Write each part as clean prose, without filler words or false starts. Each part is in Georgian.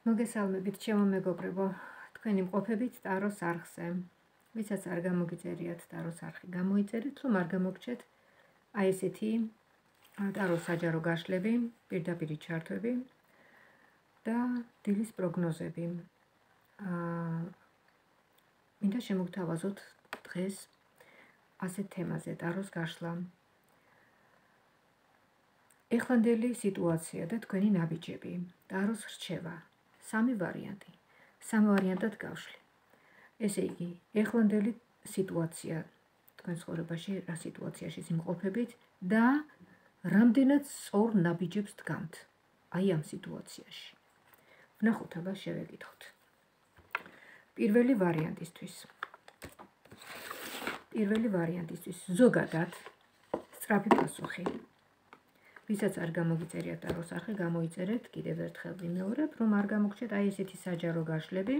მოგესალმებით, ჩემო მეგობრებო, თქვენი მყოფებით ტაროს არხზე. ვისაც არ გამოგიწერიათ ტაროს არხი, გამოიწერეთ, რომ არ გამოგჩეთ აი ესეთი ტაროს საჯარო გაშლები, პირდაპირი ჩართვები და დილის პროგნოზები. მინდა შემოგთავაზოთ დღეს ასეთ თემაზე ტაროს გაშლა. ეხლანდელი სიტუაცია და თქვენი ნაბიჯები, ტაროს რჩევა. სამი ვარიანტი. სამ ვარიანტად გავშლი. ესე იგი, ეხლანდელი სიტუაცია თქვენ ცხოვრებაში რა სიტუაციაში იმყოფებით და რამდენად სწორ ნაბიჯებს დგამთ აი ამ სიტუაციაში. ვნახოთ, აბა შევეკითხოთ. პირველი ვარიანტისთვის ზოგადად სწრაფი პასუხი. ვისაც არ გამოგიწერიათ ტაროს არხი, გამოიწერეთ, კიდევ ერთხელ ვიმეორებ, რომ არ გამოგჩეთ აი ესეთი საჯარო გაშლები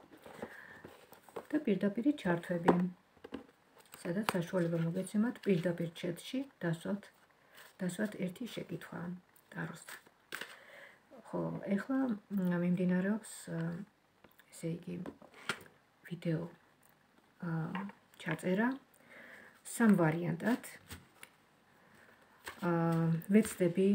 და პირდაპირი ჩართვები. სადაც საშუალება მოგეცემათ პირდაპირ ჩატში დასვათ ერთი შეკითხვა ტაროსთან. ხო, ეხლა მიმდინარეობს ესე იგი ვიდეო ჩაწერა სამ ვარიანტად. ვეცდები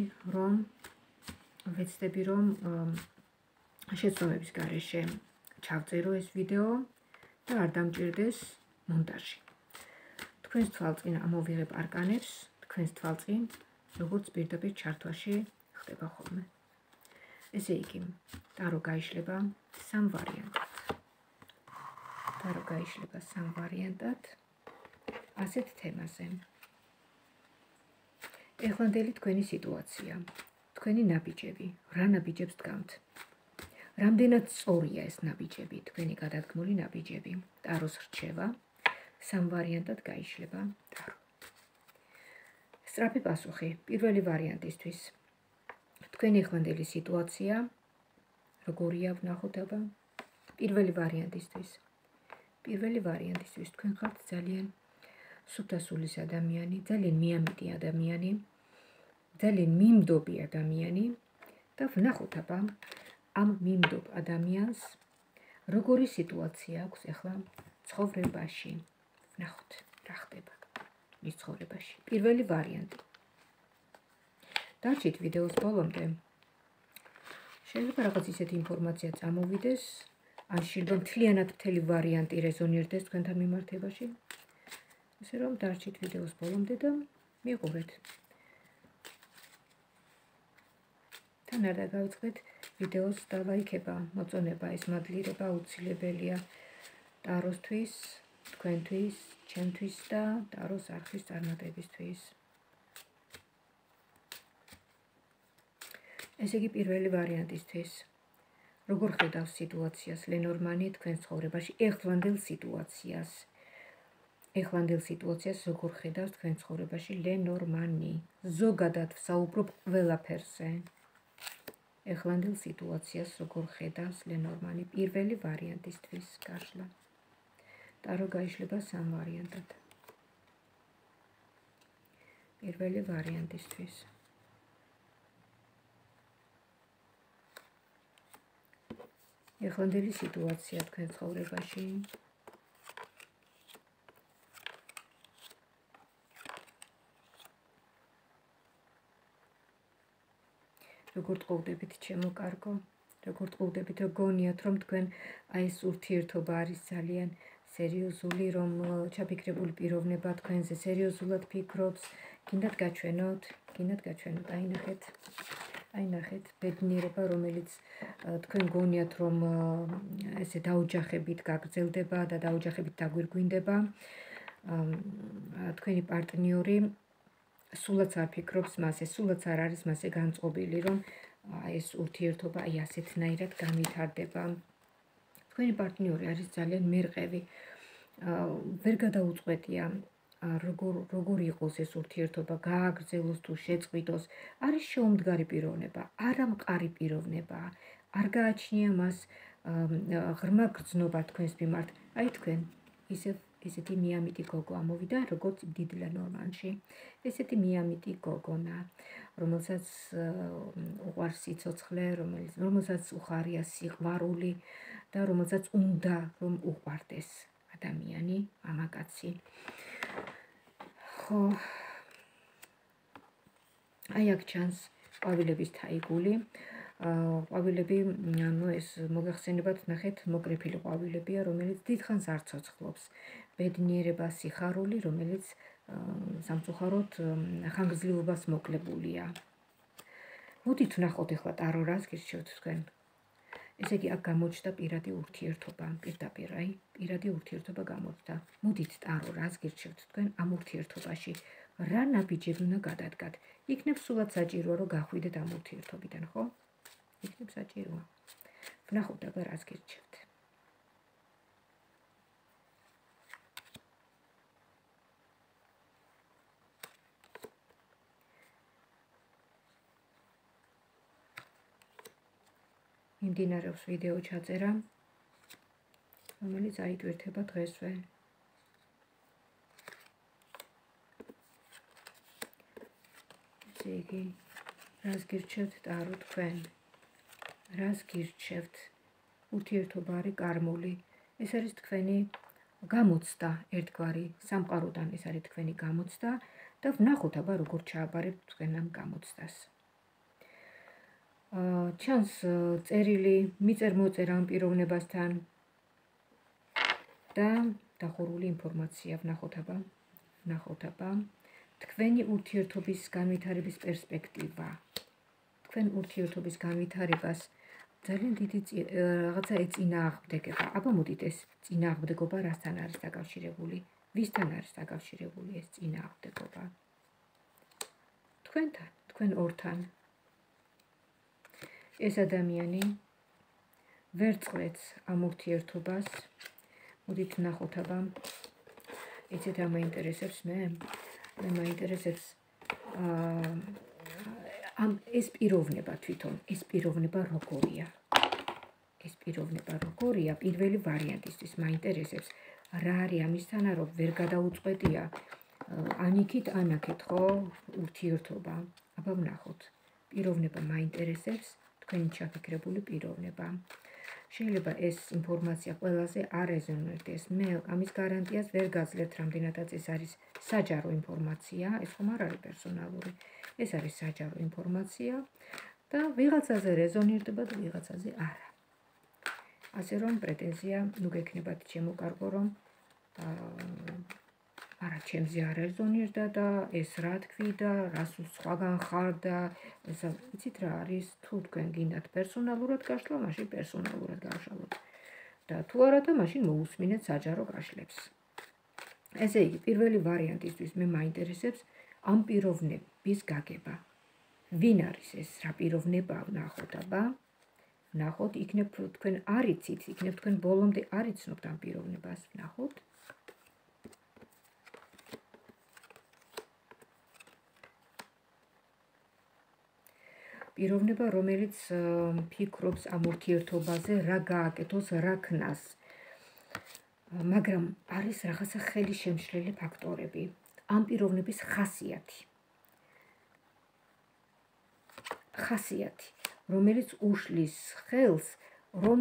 რომ შეცდომების გარეშე ჩავწერო ეს ვიდეო და არ დამჭირდეს მონტაჟი. თქვენს თვალწინ ამოვიღებ არკანებს, თქვენს თვალწინ როგორც პირდაპირ ჩართვაში ხდება ხოლმე. ესე იგი, ტარო გაიშლება სამ ვარიანტად. ასეთ თემაზე. ეხლანდელი თქვენი სიტუაცია, თქვენი ნაბიჯები, რა ნაბიჯებს დგამთ? რამდენად სწორია ეს ნაბიჯები, თქვენი გადადგმული ნაბიჯები? ტაროს რჩევა, სამ ვარიანტად გაიშლება ტარო. სწრაფი პასუხი, პირველი ვარიანტისთვის. თქვენი ეხლანდელი სიტუაცია, როგორია ვნახოთ აბა? პირველი ვარიანტისთვის თქვენ ხართ ძალიან სუფთასულის ადამიანი, ძალიან მიამიტი ადამიანი, ძალიან მიმდობი ადამიანი და ვნახოთ აბა ამ მიმდობ ადამიანს როგორი სიტუაცია აქვს ახლა ცხოვრებაში. ვნახოთ რა ხდება მის ცხოვრებაში. პირველი ვარიანტი. დარჩით ვიდეოს ბოლომდე. შეიძლება რაღაც ისეთი ინფორმაცია წამოვიდეს, ან შეიძლება მთლიანად მთელი ვარიანტი რეზონირდეს თქვენთან მიმართებაში. ესე რომ დარჩით ვიდეოს ბოლომდე და მიყურეთ. თან არ დავიწყეთ ვიდეოს დალაიქება, მოწონება, ეს მადლიერება აუცილებელია ტაროსთვის, თქვენთვის, ჩემთვის და ტაროს არხის წარმატებისთვის. ესე იგი, პირველი ვარიანტისთვის. როგორ ხედავს სიტუაციას ლენორმანი თქვენს ცხოვრებაში, ეხლანდელ სიტუაციას როგორ ხედავს თქვენ ცხოვრებაში ლენორმანი? ზოგადად ვსაუბრობ ყველაფერზე. ეხლანდელ სიტუაციას როგორ ხედავს ლენორმანი? პირველი ვარიანტისთვის გაშლა. ტარო გაიშლება სამ ვარიანტად. პირველი ვარიანტისთვის. ეხლანდელი სიტუაცია თქვენ ცხოვრებაში. როგორ ტყუილდებით ჩემო კარგო, როგორ ტყუილდებით, რომ გონიათ, რომ თქვენ აი ეს ურთიერთობა არის ძალიან სერიოზული, რომ ჩაფიქრებული პიროვნება თქვენზე სერიოზულად ფიქრობს, გინდათ გაჩვენოთ, აი ნახეთ, ბედნიერება, რომელიც თქვენ გონიათ, რომ ესე დაოჯახებით გაგრძელდება და დაოჯახებით დაგვირგვინდება, თქვენი პარტნიორი სულაც არ ფიქრობს მასე, სულაც არ არის მასე განწყობილი, რომ ეს ურთიერთობა აი ასეთნაირად განვითარდება. თქვენი პარტნიორი არის ძალიან მერყევი, ვერ გადაუწყვეტია, როგორ იყოს ეს ურთიერთობა, გააგრძელოს თუ შეწყვიტოს, არის შეუმდგარი პიროვნება, არა მყარი პიროვნება, არ გააჩნია მას ღრმა გრძნობა თქვენს მიმართ, აი თქვენ ისევ ესეთი მიამიტი გოგო ამოვიდა, როგორც დიდ ლენორმანში. ესეთი მიამიტი გოგონა, რომელსაც უყვარს სიცოცხლე, რომელსაც უხარია სიყვარული და რომელსაც უნდა რომ უყვარდეს ადამიანი, მამაკაცი. ხო, აი აქ ჩანს ყვავილების თაიგული. ყვავილები, ეს მოგეხსენებათ, ნახეთ, მოკრეფილი ყვავილებია, რომელიც დიდხანს არ ცოცხლობს. ბედნიერება, სიხარული, რომელიც სამწუხაროდ ხანგრძლივობას მოკლებულია. მოდით ვნახოთ ახლა ტარო რას გირჩევთ თქვენ. ესე იგი, აქ გამოჩნდა პირადი ურთიერთობა, პირდაპირ, აი, პირადი ურთიერთობა გამოჩნდა. მოდით ტარო რას გირჩევთ თქვენ ამ ურთიერთობაში. რა ნაბიჯები უნდა გადადგათ? იქნებ სულად საჭიროა, რომ გახვიდეთ ამ ურთიერთობიდან, ხო? იქნებ საჭიროა. ვნახოთ აბა რას გირჩევთ. მიმდინარეობს ვიდეო ჩაწერა, რომელიც აიტვირთება დღესვე. ესე იგი, რას გირჩევთ ტარო თქვენ? რას გირჩევთ? ურთიერთობა არის კარმული. ეს არის თქვენი გამოცდა, ერთგვარი სამყაროდან ეს არის თქვენი გამოცდა და ვნახოთ აბა როგორ ჩააბარებთ თქვენ ამ გამოცდას. ჩანს წერილი, მიწერ-მოწერ ამ პიროვნებასთან და დახურული ინფორმაცია. ვნახოთ აბა. თქვენი ურთიერთობის განვითარების პერსპექტივა. თქვენ ურთიერთობის განვითარებას ძალიან დიდი რაღაცა ეწინააღმდეგება. აბა მოდით ეს წინააღმდეგობა რასთან არის დაკავშირებული? ვისთან არის დაკავშირებული ეს წინააღმდეგობა? თქვენთან, თქვენ ორთან. ეს ადამიანი ვერ წყვეტს ამ ურთიერთობას. მოდით ვნახოთ აბა. იცით რა მაინტერესებს მე? მე მაინტერესებს ეს პიროვნება თვითონ, ეს პიროვნება როგორია? ეს პიროვნება როგორია? პირველი ვარიანტისთვის მაინტერესებს რა არის ამისთანა, რომ ვერ გადაუწყვეტია ანიქით ანაქეთ, ხო, ურთიერთობა. აბა ვნახოთ. პიროვნება მაინტერესებს, თქვენი ჩაფიქრებული პიროვნება. შეიძლება ეს ინფორმაცია ყველაზე არ ეზონერდეს. მე ამის გარანტიას ვერ გაძლევთ, რამდენადაც ეს არის საჯარო ინფორმაცია, ეს ხომ არ არის პერსონალური. ეს არის საჯარო ინფორმაცია და ვიღაცაზე რეზონირდება და ვიღაცაზე არა. ასე რომ პრეტენზია ნუ გექნებათ ჩემო კარგო, რომ არა, ჩემზე არ რეზონირდა და ეს რა თქვი და რას სხვაგან ხარ და იცით რა არის, თუ თქვენ გინდათ პერსონალურად გაშლა, მაშინ პერსონალურად გავშალოთ. და თუ არა და მაშინ მოусმინეთ საჯარო გაშლებს. ესე იგი, პირველი ვარიანტისთვის მე მაინტერესებს ამ პიროვნების გაგება. ვინ არის ეს, რა პიროვნება ვნახოთ აბა? ვნახოთ, იქნებ თქვენ არიცით, იქნებ თქვენ ბოლომდე არიცნობთ ამ პიროვნებას, ვნახოთ. პიროვნება, რომელიც ფიქრობს ამ ურთიერთობაზე, რა გააკეთოს, რა ქნას. მაგრამ არის რაღაცა ხელი შემშლელი ფაქტორები. ამ პიროვნების ხასიათი, რომელიც უშლის ხელს, რომ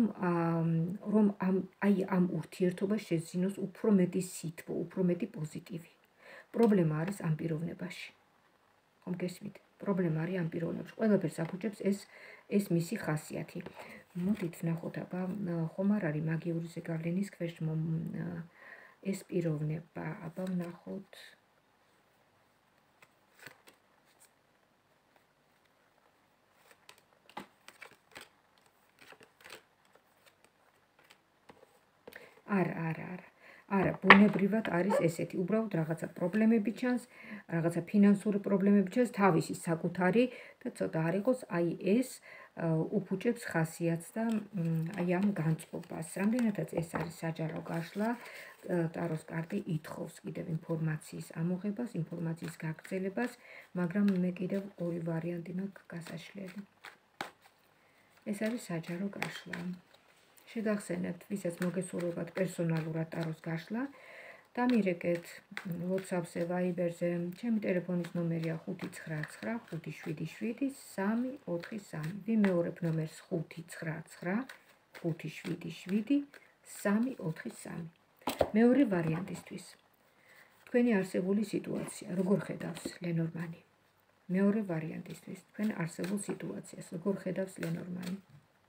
ამ ურთიერთობას შეძინოს უფრო მეტი სითბო, უფრო მეტი პოზიტივი. პრობლემა არის ამ პიროვნებაში. ხომ გესმით? პრობლემა არის ამ პიროვნებაში. ყველაფერს აფუჭებს ეს მისი ხასიათი. მოდით ვნახოთ აბა, ხომ არ არის მაგიური ზეგავლენის ქვეშ ეს პიროვნება. აბა ვნახოთ. არა, ბუნებრივად არის ესეთი, უბრალოდ რაღაცა პრობლემები ჩანს, რაღაცა ფინანსური პრობლემები ჩანს, თავისი საკუთარი და ცოტა არ იყოს, აი ეს უფუჭებს ხასიათს და აი ამ განწყობას. რამდენადაც ეს არის საჯარო გაშლა, ტაროს კარტი ითხოვს კიდევ ინფორმაციის ამოღებას, ინფორმაციის გაგრძელებას, მაგრამ მე კიდევ ორი ვარიანტი მაქვს გასაშლელი. ეს არის საჯარო გაშლა. შეგახსენებთ, ვისაც მოგესურვებათ პერსონალურად ტაროს გაშლა დამირეკეთ WhatsApp-ზე, Viber-ზე, ჩემი ტელეფონის ნომერია 599577343. ვიმეორებ ნომერს 599577343. მეორე ვარიანტისთვის. თქვენი არსებული სიტუაცია, როგორ ხედავს ლენორმანი? მეორე ვარიანტისთვის, თქვენ არსებულ სიტუაციას, როგორ ხედავს ლენორმანი?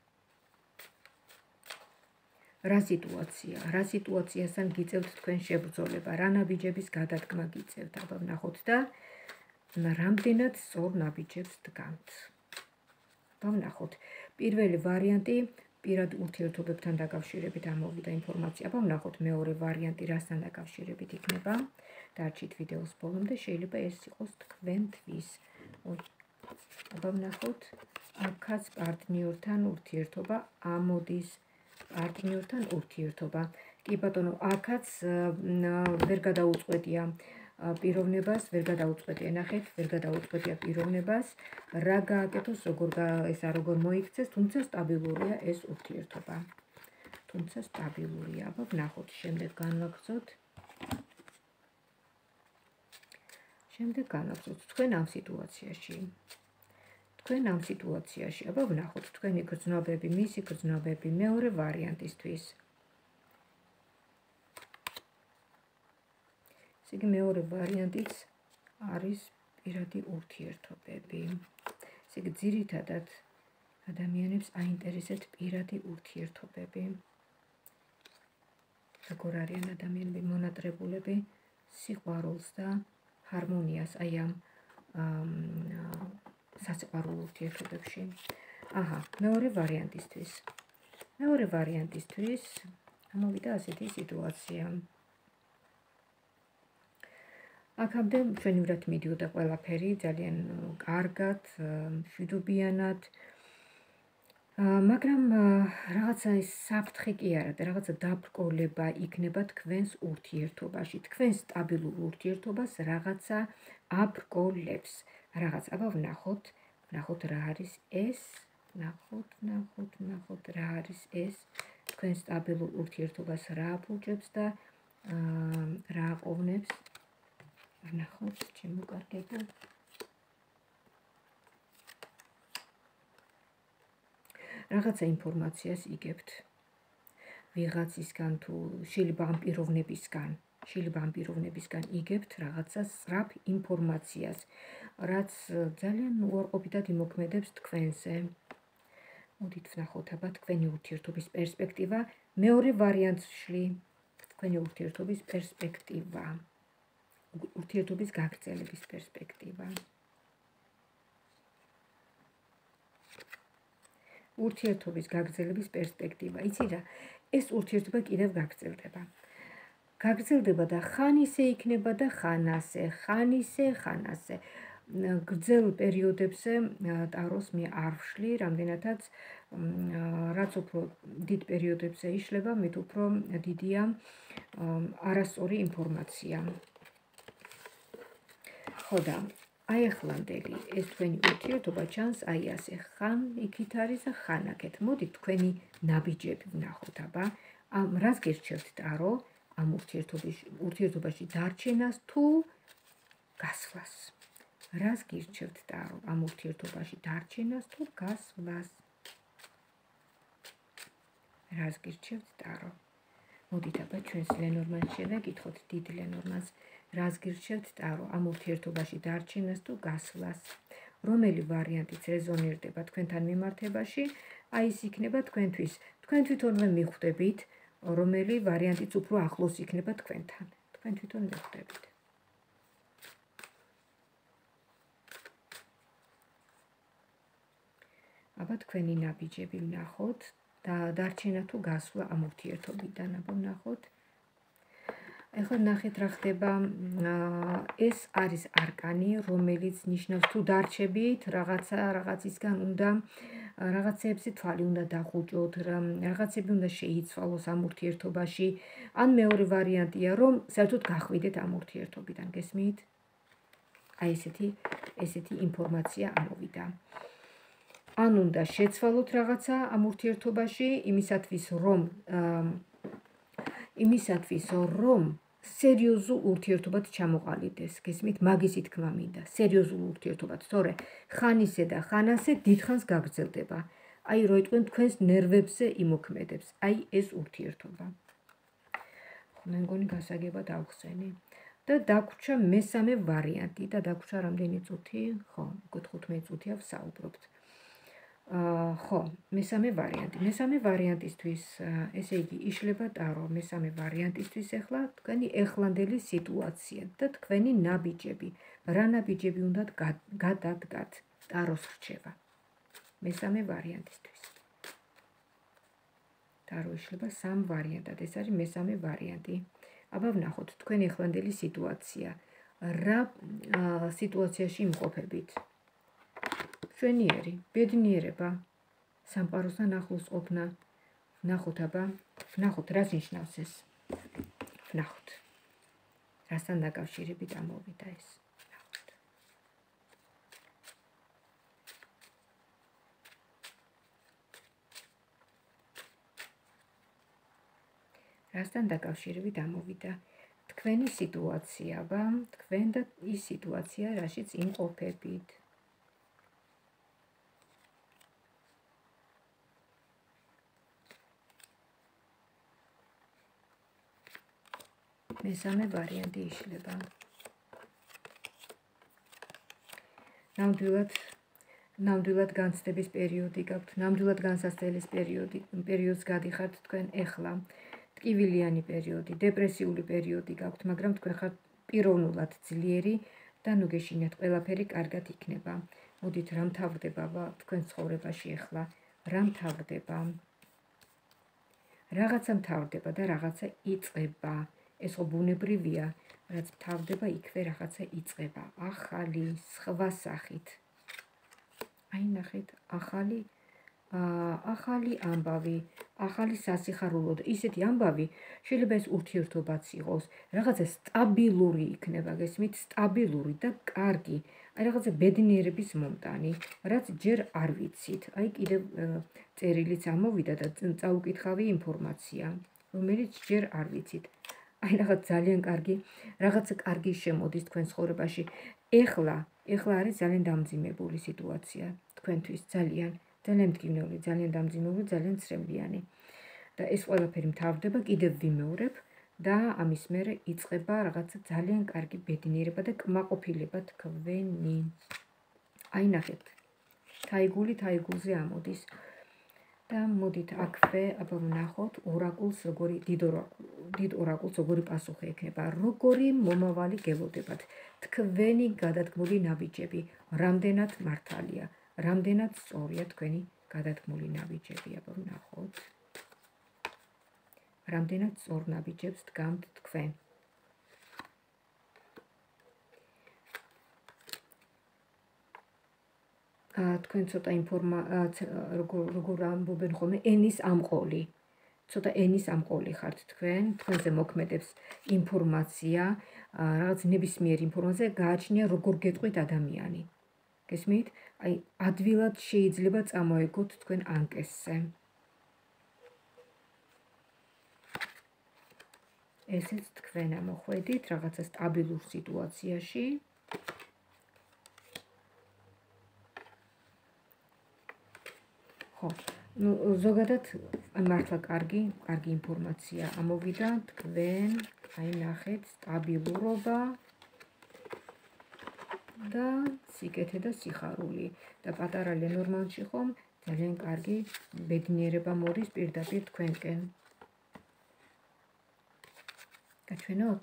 რა სიტუაციასთან გიწევთ თქვენ შებრძოლება, რა ნაბიჯების გადადგმა გიწევთ, აბა ვნახოთ და რამდენად სწორ ნაბიჯებს დგამთ. აბა ვნახოთ. პირველი ვარიანტი პირად ურთიერთობებთან დაკავშირებით ამოვიდა ინფორმაცია. აბა ვნახოთ მეორე ვარიანტი რასთან დაკავშირებით იქნება. დარჩით ვიდეოს ბოლომდე, შეიძლება ეს იყოს თქვენთვის. აბა ვნახოთ, აქაც პარტნიორთან ურთიერთობა ამოდის. პარტნიორთან ურთიერთობა. კი ბატონო, აქაც ვერ გადაუწყვეტია პიროვნებას, ვერ გადაუწყვეტია, ნახეთ, ვერ გადაუწყვეტია პიროვნებას, რა გააკეთოს, როგორ მოიქცეს, თუმცა სტაბილურია ეს ურთიერთობა. თუმცა სტაბილურია. აბა ვნახოთ, შემდეგ განვაგრძოთ. თქვენ ამ სიტუაციაში. აბა ვნახოთ თქვენი გრძნობები, მისი გრძნობები მეორე ვარიანტისთვის. ესე იგი მეორე ვარიანტიც არის პირადი ურთიერთობები. ესე იგი ძირითადად ადამიანებს აინტერესებთ პირადი ურთიერთობები. როგორ არიან ადამიანები მონატრებულები სიყვარულს და ჰარმონიას აი ამ სასიყვარულო ურთიერთობებში. მეორე ვარიანტისთვის ამოვიდა ასეთი სიტუაცია. აქამდე ჩვენივრად მიდიოდა ყველაფერი ძალიან კარგად, მშვიდობიანად, მაგრამ რაღაცა ის საფრთხე კი არა და რაღაცა დაბრკოლება იქნება თქვენს ურთიერთობაში. თქვენ სტაბილურ ურთიერთობას რაღაცა აბრკოლებს. აბა ვნახოთ რა არის ეს. ვნახოთ რა არის ეს. თქვენ სტაბილურ ურთიერთობას რა აფუჭებს და რა აყოვნებს. ვნახოთ, ჩემო კარგებო. რაღაცა ინფორმაციას იგებთ. ვიღაცისგან თუ შეიძლება ამ პიროვნებისგან იგებთ რაღაცა სწრაფ ინფორმაციას, რაც ძალიან უარყოფითად იმოქმედებს თქვენზე. მოდით ვნახოთ, აბა თქვენი ურთიერთობის პერსპექტივა, მეორე ვარიანტში თქვენი ურთიერთობის პერსპექტივა, ურთიერთობის გაგრძელების პერსპექტივა. ურთიერთობის გაგრძელების პერსპექტივა. იცი რა, ეს ურთიერთობა კიდევ გაგრძელდება. გაგრძელდება და ხან ისე იქნება და ხან ასე. გრძელ პერიოდებზე ტაროს მე არ ვშლი, რამდენადაც რაც უფრო დიდ პერიოდებზე იშლება, მით უფრო დიდია არასწორი ინფორმაცია. ხო და აი ახლანდელი ეს თქვენი ურთიერთობა ჩანს აი ასე, ხან იქით არის და ხან აქეთ. მოდით თქვენი ნაბიჯები ვნახოთ, აბა რას გირჩევთ ტარო ამ ურთიერთობაში დარჩენას თუ გასვლას. რას გირჩევთ ტარო ამ ურთიერთობაში დარჩენას თუ გასვლას. რას გირჩევთ ტარო. მოდით აბა ჩვენს ლენორმანს შევეკითხოთ, დიდ ლენორმანს. რას გირჩევთ ტარო ამ ურთიერთობაში დარჩენას თუ გასვლას. რომელი ვარიანტიც რეზონირდება თქვენთან მიმართებაში, აი ის იქნება თქვენთვის. თქვენ თვითონვე მიხვდებით, რომელი ვარიანტიც უფრო ახლოს იქნება თქვენთან. თქვენ თვითონ მიხვდებით. აბა თქვენი ნაბიჯები ვნახოთ და დარჩენა თუ გასვლა ამ ურთიერთობიდან. აბა ვნახოთ. ეხლა ნახეთ რა ხდება. ეს არის არკანი, რომელიც ნიშნავს თუ დარჩებით რაღაცისგან უნდა რაღაცეებზე თვალი უნდა დახუჭოთ, რაღაცები უნდა შეიცვალოს ამ ურთიერთობაში. ან მეორე ვარიანტია, რომ საერთოდ გახვიდეთ ამ ურთიერთობიდან, გესმით? აი ესეთი ინფორმაცია ამოვიდა. ან უნდა შეცვალოთ რაღაცა ამ ურთიერთობაში, იმისათვის რომ სერიოზულ ურთიერთობად ჩამოყალიბდეს, გესმით, მაგისი თქმა მინდა, სერიოზულ ურთიერთობად, თორე ხანისე და ხანასე დიდხანს გაგრძელდება. აი, რო იტყვენ თქვენს ნერვებზე იმოქმედებს. აი, ეს ურთიერთობა. მე მგონი გასაგებად ავხსენი. და დაგვრჩა მესამე ვარიანტი და დაგვრჩა რამდენი წუთი? ხო, უკვე 15 წუთია ვსაუბრობთ. ხო, მესამე ვარიანტი. მესამე ვარიანტისთვის, ესე იგი, იშლება ტარო. მესამე ვარიანტისთვის ახლა თქვენი ეხლანდელი სიტუაცია და თქვენი ნაბიჯები. რა ნაბიჯები უნდა გადაგდათ? ტაროს რჩება. მესამე ვარიანტისთვის. ტარო იშლება სამ ვარიანტად. ეს არის მესამე ვარიანტი. აბა ვნახოთ თქვენი ეხლანდელი სიტუაცია. რა სიტუაციაში იმყოფებით? მშვენიერი, ბედნიერება, სამყაროსთან ახლოს ყოფნა. ვნახოთ აბა, ვნახოთ რას ნიშნავს ეს. ვნახოთ. რასთან დაკავშირებით ამოვიდა ეს. ვნახოთ. რასთან დაკავშირებით ამოვიდა თქვენი სიტუაცია, აბა, თქვენ და ის სიტუაცია, რაშიც იმყოფებით. მესამე ვარიანტი იშლება. ნამდვილად განცდების პერიოდი გაქვთ, ნამდვილად განსაცდელის პერიოდს გადიხართ თქვენ ეხლა. ტკივილიანი პერიოდი, დეპრესიული პერიოდი გაქვთ, მაგრამ თქვენ ხართ პიროვნულად ძლიერი და ნუ გეშინიათ, ყველაფერი კარგად იქნება. მოდით, რა მთავრდება თქვენ ცხოვრებაში ეხლა? რა მთავრდება? რაღაცა მთავრდება და რაღაცა იწყება. ეს ხო ბუნებრივია, რაც მთავრდება, იქვე რაღაცა იწყება. ახალი, სხვა სახით. აი, ნახეთ, ახალი ამბავი, ახალი სასიხარულო და ისეთი ამბავი, შეიძლება ეს ურთიერთობაც იყოს, რაღაცა სტაბილური იქნება, გესმით, სტაბილური და კარგი. აი, რაღაცა ბედნიერების მომტანი, რაც ჯერ არ ვიცით. აი, კიდევ წერილიც ამოვიდა და წაუკითხავი ინფორმაცია, რომელიც ჯერ არ ვიცით. აი, რაღაც ძალიან კარგი, რაღაცა კარგი შემოდის თქვენ ცხოვრებაში. ეხლა არის ძალიან დამძიმებული სიტუაცია თქვენთვის, ძალიან მდგინელი, ძალიან დამძიმებული, ძალიან ცრემლიანი. და ეს ყველაფერი მთავრდება, კიდევ ვიმეორებ და ამის მერე იწყება რაღაცა ძალიან კარგი ბედნიერება და კმაყოფილება თქვენი. აი, ნახეთ, თაიგული თაიგულზე ამოდის. და მოდით აქვე, აბა ვნახოთ ორაკულს, როგორი დიდ ორაკულს როგორი პასუხი ექნება, როგორი მომავალი გელოდებათ, თქვენი გადადგმული ნაბიჯები, რამდენად მართალია, რამდენად სწორია თქვენი გადადგმული ნაბიჯები, აბა ვნახოთ. რამდენად სწორ ნაბიჯებს დგამთ თქვენ. თქვენ ცოტა როგორ ამბობენ ხოლმე, ენის ამყოლი. ცოტა ენის ამყოლი ხართ თქვენ, თქვენზე მოქმედებს ინფორმაცია, რაღაც ნებისმიერი ინფორმაცია გააჩნია, როგორ გეტყვით ადამიანი. გესმით? აი, ადვილად შეიძლება წამოეგოთ თქვენ ანკესზე. ესეც თქვენ ამოხვედით რაღაცა სტაბილურ სიტუაციაში. ხო, ну, ზოგადად მართლა კარგი ინფორმაცია ამოვიდა თქვენ, აი ნახეთ, სტაბილურობა და სიკეთე და სიხარული და პატარა ლენორმანში ხომ ძალიან კარგი ბედნიერება მოდის პირდაპირ თქვენკენ. გაჩვენოთ?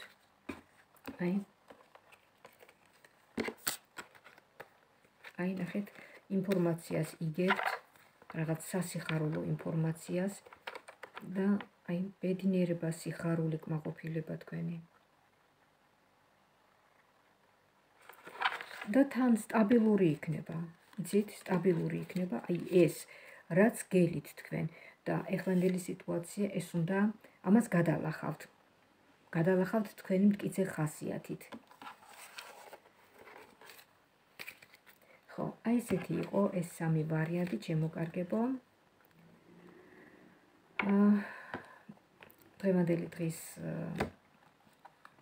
აი ნახეთ, ინფორმაციას იგებთ, რაღაც სასიხარულო ინფორმაციას და აი ბედნიერება, სიხარული, კმაყოფილება თქვენი. და თან სტაბილური იქნება, იცით, სტაბილური იქნება, აი ეს, რაც გელით თქვენ და ეხლანდელი სიტუაცია ეს უნდა ამას გადალახავთ. გადალახავთ თქვენი მტკიცე ხასიათით. ხო, აი ესეთი იყო ეს სამი ვარიანტი, ჩემო კარგებო. დღევანდელი დღის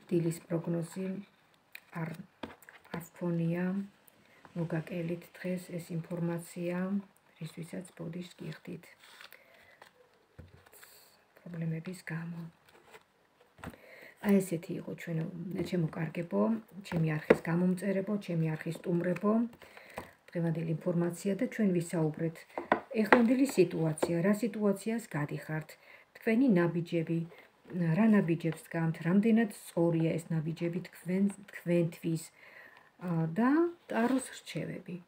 დილის პროგნოზი არ გქონია მოგაკელით დღეს ეს ინფორმაცია, რისთვისაც ბოდიშს გიხდით პრობლემების გამო. აი ესეთი იყო ჩემო კარგებო, ჩემი არხის გამომწერებო, ჩემი არხის სტუმრებო, დღევანდელი ინფორმაცია და ჩვენ ვისაუბრეთ ეხლანდელი სიტუაცია, რა სიტუაციას გადიხართ, თქვენი ნაბიჯები, რა ნაბიჯებს გამთ, რამდენად სწორია ეს ნაბიჯები თქვენთვის და ტაროს რჩევები.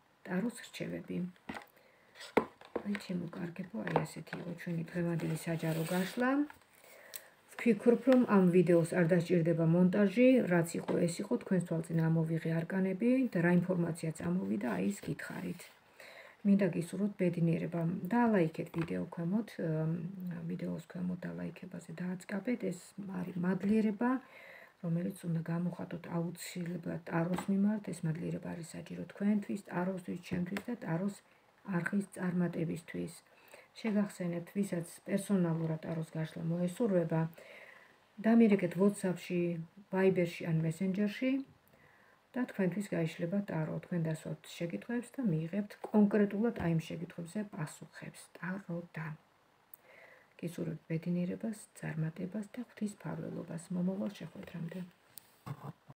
აი ჩემო კარგებო, აი ასეთი იყო ჩვენი დღევანდელი საჯარო გაშლა. ვფიქრობ, რომ ამ ვიდეოს არ დასჭირდება მონტაჟი, რაც იყო ეს იყო, თქვენს თვალწინ ამოვიღე არკანები და რა ინფორმაცია წამოვიდა, აი ის გითხარით. მინდა გისურვოთ ბედნიერება. დალაიქეთ ვიდეო ქვემოთ, ვიდეოს ქვემოთ დალაიქებაზე დააწყაბეთ, ეს არის მადლიერება, რომელიც უნდა გამოხატოთ აუცილებლად ტაროს მიმართ, ეს მადლიერება არის საჭირო თქვენთვის, ტაროსთვის, ჩემთვის და ტაროს არხის წარმატებისთვის. შეგახსენებთ, ვისაც პერსონალურად ტაროს გაშლა მოესურვება, დამირეკეთ WhatsApp-ში, Viber-ში ან Messenger-ში და თქვენთვის გაიშლება ტარო. თქვენ დასვათ შეკითხვებს და მიიღებთ კონკრეტულად აი იმ შეკითხვებზე პასუხებს ტაროდან. გისურვებთ ბედნიერებას, წარმატებას და ღვთისმფარველობას. მომავალ შეხვედრამდე.